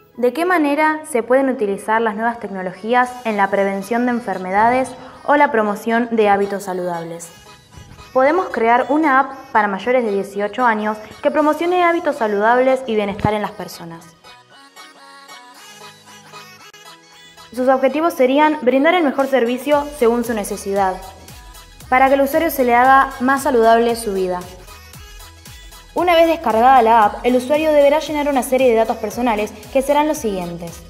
¿De qué manera se pueden utilizar las nuevas tecnologías en la prevención de enfermedades o la promoción de hábitos saludables? Podemos crear una app para mayores de 18 años que promocione hábitos saludables y bienestar en las personas. Sus objetivos serían brindar el mejor servicio según su necesidad, para que al usuario se le haga más saludable su vida. Una vez descargada la app, el usuario deberá llenar una serie de datos personales que serán los siguientes.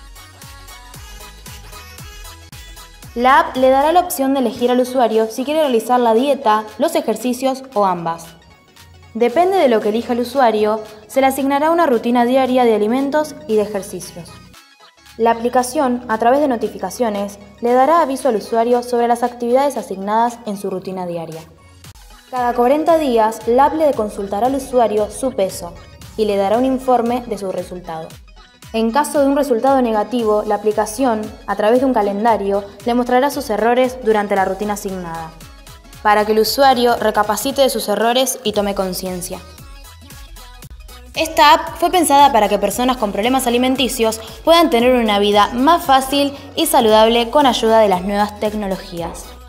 La app le dará la opción de elegir al usuario si quiere realizar la dieta, los ejercicios o ambas. Depende de lo que elija el usuario, se le asignará una rutina diaria de alimentos y de ejercicios. La aplicación, a través de notificaciones, le dará aviso al usuario sobre las actividades asignadas en su rutina diaria. Cada 40 días, la app le consultará al usuario su peso y le dará un informe de su resultado. En caso de un resultado negativo, la aplicación, a través de un calendario, le mostrará sus errores durante la rutina asignada, para que el usuario recapacite de sus errores y tome conciencia. Esta app fue pensada para que personas con problemas alimenticios puedan tener una vida más fácil y saludable con ayuda de las nuevas tecnologías.